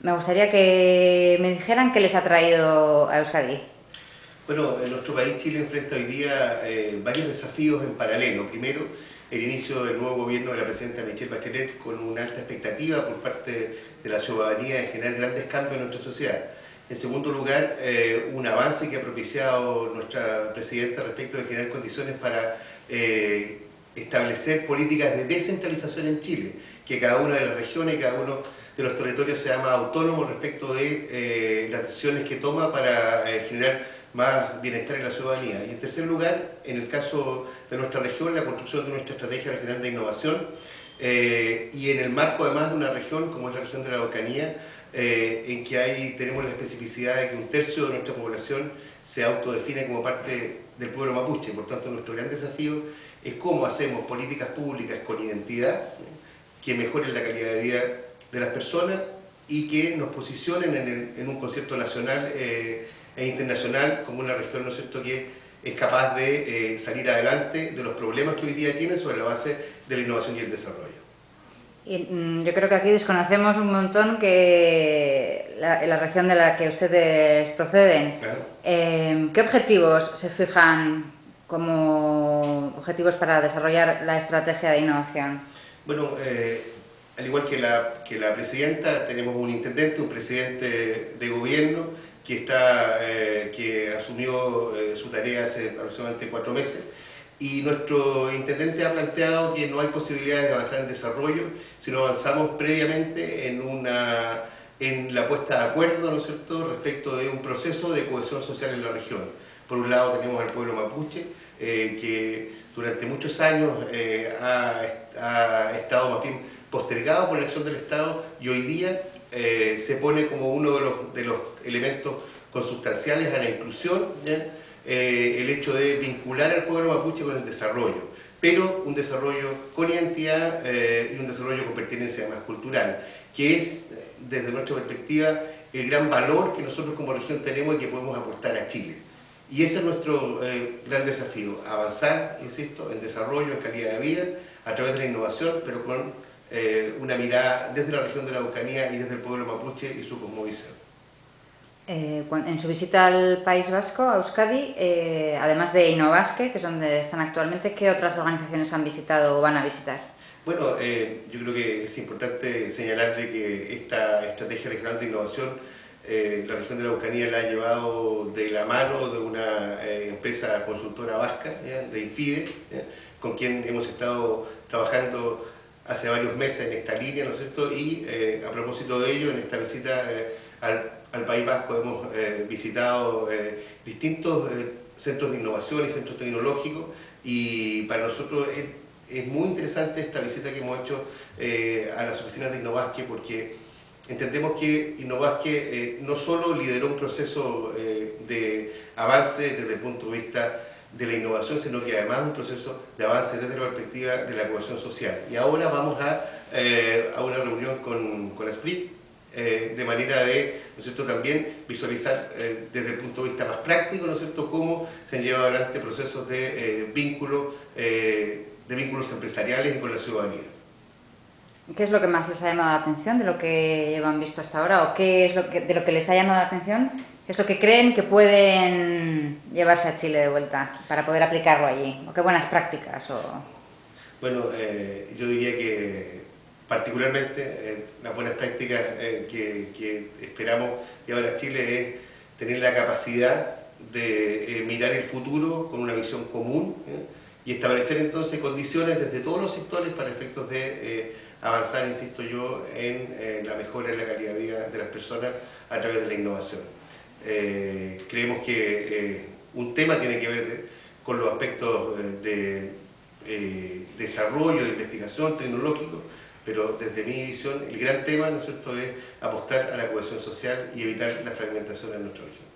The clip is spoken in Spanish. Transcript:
Me gustaría que me dijeran qué les ha traído a Euskadi. Bueno, en nuestro país Chile enfrenta hoy día varios desafíos en paralelo. Primero, el inicio del nuevo gobierno de la presidenta Michelle Bachelet con una alta expectativa por parte de la ciudadanía de generar grandes cambios en nuestra sociedad. En segundo lugar, un avance que ha propiciado nuestra presidenta respecto de generar condiciones para establecer políticas de descentralización en Chile, que cada una de las regiones y cada uno de los territorios sea más autónomo respecto de las decisiones que toma para generar más bienestar en la ciudadanía. Y en tercer lugar, en el caso de nuestra región, la construcción de nuestra estrategia regional de innovación y en el marco además de una región como es la región de la Araucanía, en que ahí tenemos la especificidad de que un tercio de nuestra población se autodefine como parte del pueblo mapuche. Por tanto, nuestro gran desafío es cómo hacemos políticas públicas con identidad que mejoren la calidad de vida de las personas y que nos posicionen en un concierto nacional e internacional como una región, ¿no es cierto?, que es capaz de salir adelante de los problemas que hoy día tiene sobre la base de la innovación y el desarrollo. Yo creo que aquí desconocemos un montón que la región de la que ustedes proceden. Claro. ¿Qué objetivos se fijan como objetivos para desarrollar la estrategia de innovación? Bueno, al igual que la presidenta, tenemos un intendente, un presidente de gobierno que asumió su tarea hace aproximadamente 4 meses, y nuestro intendente ha planteado que no hay posibilidades de avanzar en desarrollo si no avanzamos previamente en la puesta de acuerdo, ¿no es cierto?, respecto de un proceso de cohesión social en la región. Por un lado tenemos al pueblo mapuche, que durante muchos años ha estado más bien postergado por la elección del Estado, y hoy día se pone como uno de los elementos consustanciales a la inclusión, el hecho de vincular al pueblo mapuche con el desarrollo, pero un desarrollo con identidad y un desarrollo con pertenencia además cultural, que es, desde nuestra perspectiva, el gran valor que nosotros como región tenemos y que podemos aportar a Chile. Y ese es nuestro gran desafío, avanzar, insisto, en desarrollo, en calidad de vida, a través de la innovación, pero con una mirada desde la región de la Araucanía y desde el pueblo mapuche y su cosmovisión. En su visita al País Vasco, a Euskadi, además de Innovasque, que es donde están actualmente, ¿qué otras organizaciones han visitado o van a visitar? Bueno, yo creo que es importante señalar de que esta estrategia regional de innovación, la región de la Araucanía la ha llevado de la mano de una empresa consultora vasca, ¿ya?, de Infide, ¿ya?, con quien hemos estado trabajando hace varios meses en esta línea, ¿no es cierto? Y a propósito de ello, en esta visita al País Vasco hemos visitado distintos centros de innovación y centros tecnológicos, y para nosotros es muy interesante esta visita que hemos hecho a las oficinas de Innovasque, porque entendemos que Innovasque no solo lideró un proceso de avance desde el punto de vista de la innovación, sino que además un proceso de avance desde la perspectiva de la cohesión social. Y ahora vamos a una reunión con Split, de manera de, ¿no es cierto?, también visualizar desde el punto de vista más práctico, ¿no es cierto?, cómo se han llevado adelante procesos de vínculos empresariales y con la ciudadanía. ¿Qué es lo que más les ha llamado la atención de lo que llevan visto hasta ahora? ¿O qué es de lo que les ha llamado la atención? ¿Qué es lo que creen que pueden llevarse a Chile de vuelta para poder aplicarlo allí? ¿O qué buenas prácticas? Bueno, yo diría que particularmente las buenas prácticas que esperamos llevar a Chile es tener la capacidad de mirar el futuro con una visión común, y establecer entonces condiciones desde todos los sectores para efectos de avanzar, insisto yo, en la mejora en la calidad de vida de las personas a través de la innovación. Creemos que un tema tiene que ver con los aspectos de desarrollo, de investigación tecnológico, pero desde mi visión el gran tema, ¿no es cierto?, es apostar a la cohesión social y evitar la fragmentación en nuestra región.